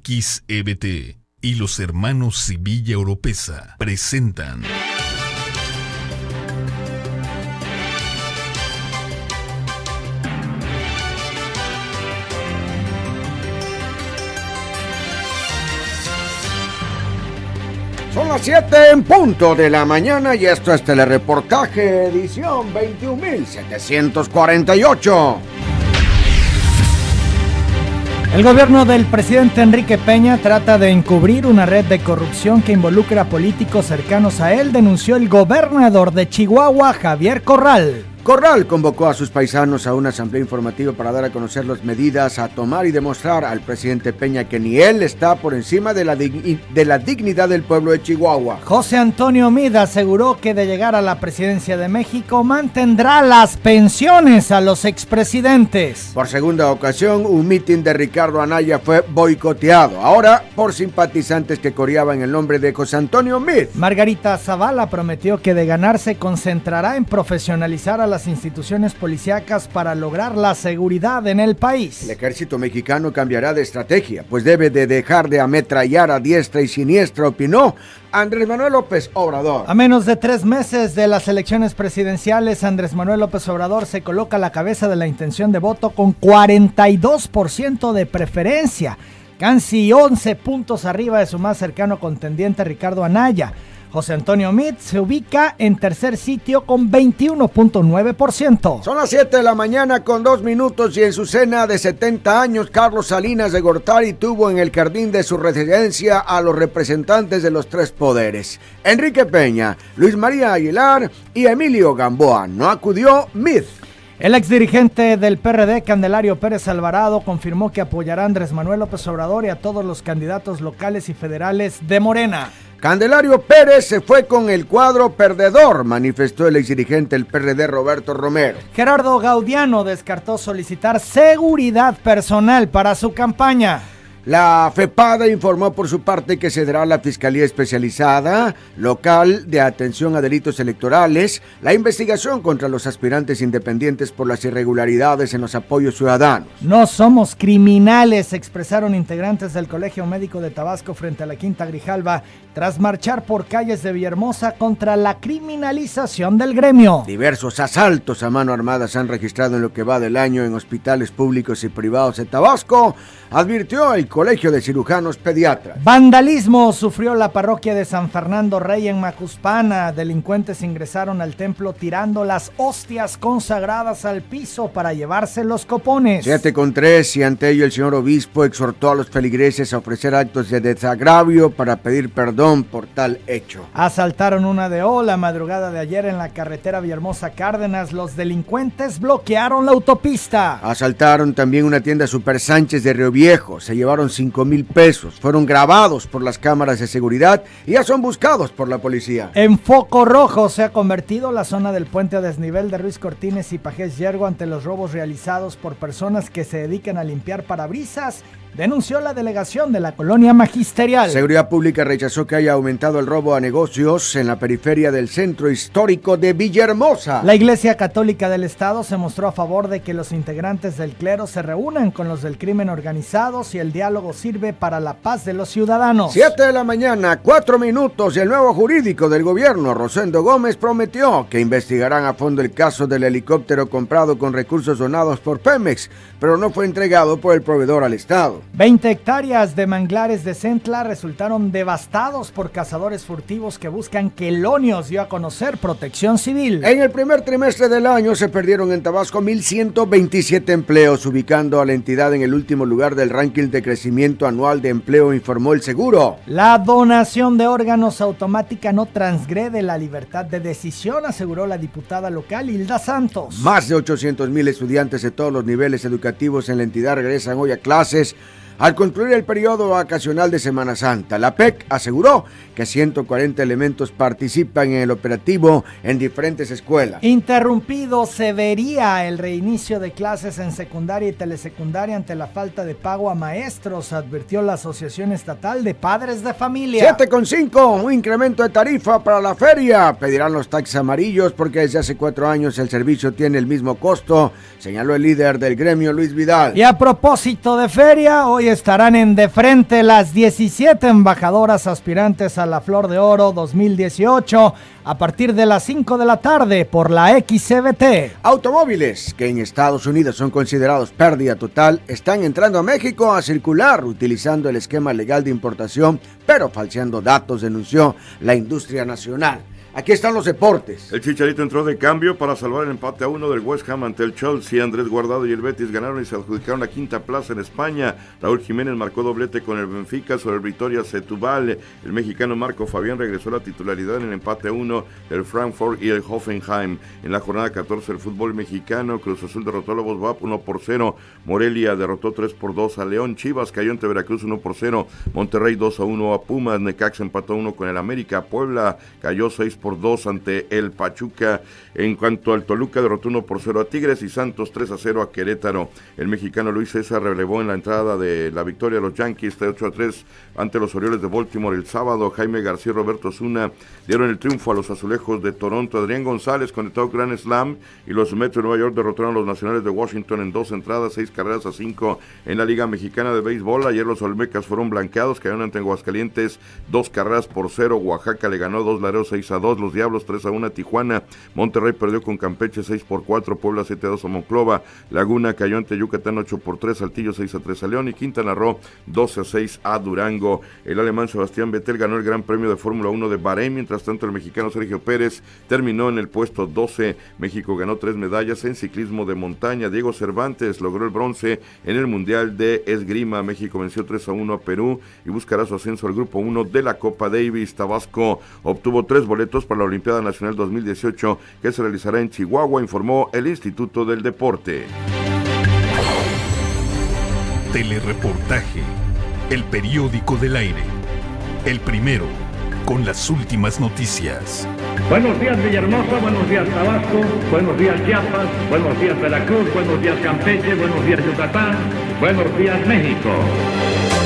XEBT y los hermanos Sevilla Oropesa presentan Son las 7 en punto de la mañana y esto es Telereportaje, edición 21.748. El gobierno del presidente Enrique Peña trata de encubrir una red de corrupción que involucra a políticos cercanos a él, denunció el gobernador de Chihuahua, Javier Corral. Corral convocó a sus paisanos a una asamblea informativa para dar a conocer las medidas a tomar y demostrar al presidente Peña que ni él está por encima de la dignidad del pueblo de Chihuahua. José Antonio Meade aseguró que de llegar a la presidencia de México mantendrá las pensiones a los expresidentes. Por segunda ocasión, un mitin de Ricardo Anaya fue boicoteado, ahora por simpatizantes que coreaban el nombre de José Antonio Meade. Margarita Zavala prometió que de ganar se concentrará en profesionalizar a las instituciones policíacas para lograr la seguridad en el país. El ejército mexicano cambiará de estrategia, pues debe de dejar de ametrallar a diestra y siniestra, opinó Andrés Manuel López Obrador. A menos de 3 meses de las elecciones presidenciales, Andrés Manuel López Obrador se coloca a la cabeza de la intención de voto con 42% de preferencia, casi 11 puntos arriba de su más cercano contendiente Ricardo Anaya. José Antonio Meade se ubica en tercer sitio con 21.9%. Son las 7 de la mañana con 2 minutos y en su cena de 70 años, Carlos Salinas de Gortari tuvo en el jardín de su residencia a los representantes de los 3 poderes, Enrique Peña, Luis María Aguilar y Emilio Gamboa. No acudió Meade. El exdirigente del PRD, Candelario Pérez Alvarado, confirmó que apoyará a Andrés Manuel López Obrador y a todos los candidatos locales y federales de Morena. Candelario Pérez se fue con el cuadro perdedor, manifestó el exdirigente del PRD Roberto Romero. Gerardo Gaudiano descartó solicitar seguridad personal para su campaña. La FEPADE informó por su parte que cederá a la Fiscalía Especializada Local de Atención a Delitos Electorales la investigación contra los aspirantes independientes por las irregularidades en los apoyos ciudadanos. No somos criminales, expresaron integrantes del Colegio Médico de Tabasco frente a la Quinta Grijalva tras marchar por calles de Villahermosa contra la criminalización del gremio. Diversos asaltos a mano armada se han registrado en lo que va del año en hospitales públicos y privados de Tabasco, advirtió el Colegio de Cirujanos Pediatras. Vandalismo sufrió la parroquia de San Fernando Rey en Macuspana. Delincuentes ingresaron al templo tirando las hostias consagradas al piso para llevarse los copones. 7:3 y ante ello el señor obispo exhortó a los feligreses a ofrecer actos de desagravio para pedir perdón por tal hecho. Asaltaron una DO la madrugada de ayer en la carretera Villahermosa Cárdenas. Los delincuentes bloquearon la autopista. Asaltaron también una tienda Super Sánchez de Río Viejo. Se llevaron 5,000 pesos. Fueron grabados por las cámaras de seguridad y ya son buscados por la policía. En foco rojo se ha convertido la zona del puente a desnivel de Ruiz Cortines y Pajés Yergo ante los robos realizados por personas que se dedican a limpiar parabrisas, denunció la delegación de la colonia magisterial. Seguridad Pública rechazó que haya aumentado el robo a negocios en la periferia del centro histórico de Villahermosa. La Iglesia Católica del Estado se mostró a favor de que los integrantes del clero se reúnan con los del crimen organizado si el diálogo sirve para la paz de los ciudadanos. 7 de la mañana, 4 minutos y el nuevo jurídico del gobierno, Rosendo Gómez, prometió que investigarán a fondo el caso del helicóptero comprado con recursos donados por Pemex, pero no fue entregado por el proveedor al Estado. 20 hectáreas de manglares de Centla resultaron devastados por cazadores furtivos que buscan quelonios, dio a conocer Protección Civil. En el primer trimestre del año se perdieron en Tabasco 1,127 empleos, ubicando a la entidad en el último lugar del ranking de crecimiento anual de empleo, informó el seguro. La donación de órganos automática no transgrede la libertad de decisión, aseguró la diputada local Hilda Santos. Más de 800,000 estudiantes de todos los niveles educativos en la entidad regresan hoy a clases al concluir el periodo vacacional de Semana Santa. La PEC aseguró que 140 elementos participan en el operativo en diferentes escuelas. Interrumpido se vería el reinicio de clases en secundaria y telesecundaria ante la falta de pago a maestros, advirtió la Asociación Estatal de Padres de Familia. 7,5, un incremento de tarifa para la feria. Pedirán los taxis amarillos porque desde hace 4 años el servicio tiene el mismo costo, señaló el líder del gremio, Luis Vidal. Y a propósito de feria, hoy Hoy estarán en De Frente las 17 embajadoras aspirantes a la Flor de Oro 2018 a partir de las 5 de la tarde por la XCBT. Automóviles que en Estados Unidos son considerados pérdida total están entrando a México a circular utilizando el esquema legal de importación, pero falseando datos, denunció la industria nacional. Aquí están los deportes. El Chicharito entró de cambio para salvar el empate a 1 del West Ham ante el Chelsea. Andrés Guardado y el Betis ganaron y se adjudicaron la quinta plaza en España. Raúl Jiménez marcó doblete con el Benfica sobre el Vitoria Setúbal. El mexicano Marco Fabián regresó a la titularidad en el empate a 1 del Frankfurt y el Hoffenheim. En la jornada 14 del fútbol mexicano, Cruz Azul derrotó a Lobos BAP 1-0. Morelia derrotó 3-2 a León. Chivas cayó ante Veracruz 1-0. Monterrey 2-1 a Pumas. Necaxa empató 1 con el América. Puebla cayó 6-2 ante el Pachuca. En cuanto al Toluca, derrotó 1-0 a Tigres y Santos 3-0 a Querétaro. El mexicano Luis César relevó en la entrada de la victoria a los Yankees 8-3 ante los Orioles de Baltimore el sábado. Jaime García y Roberto Osuna dieron el triunfo a los Azulejos de Toronto. Adrián González conectó Grand Slam y los Mets de Nueva York derrotaron a los Nacionales de Washington en 2 entradas, 6-5 en la Liga Mexicana de Béisbol. Ayer los Olmecas fueron blanqueados, cayeron ante Aguascalientes 2-0. Oaxaca le ganó 2 Laredos 6-2. Los Diablos 3-1 a Tijuana. Monterrey perdió con Campeche 6-4. Puebla 7-2 a Monclova. Laguna cayó ante Yucatán 8-3. Saltillo 6-3 a León y Quintana Roo 12-6 a Durango. El alemán Sebastián Vettel ganó el Gran Premio de Fórmula 1 de Bahrein. Mientras tanto, el mexicano Sergio Pérez terminó en el puesto 12. México ganó 3 medallas en ciclismo de montaña. Diego Cervantes logró el bronce en el Mundial de Esgrima. México venció 3-1 a Perú y buscará su ascenso al Grupo 1 de la Copa Davis. Tabasco obtuvo 3 boletos para la Olimpiada Nacional 2018 que se realizará en Chihuahua, informó el Instituto del Deporte. Telereportaje, el periódico del aire, el primero con las últimas noticias. Buenos días Villahermosa, buenos días Tabasco, buenos días Chiapas, buenos días Veracruz, buenos días Campeche, buenos días Yucatán, buenos días México.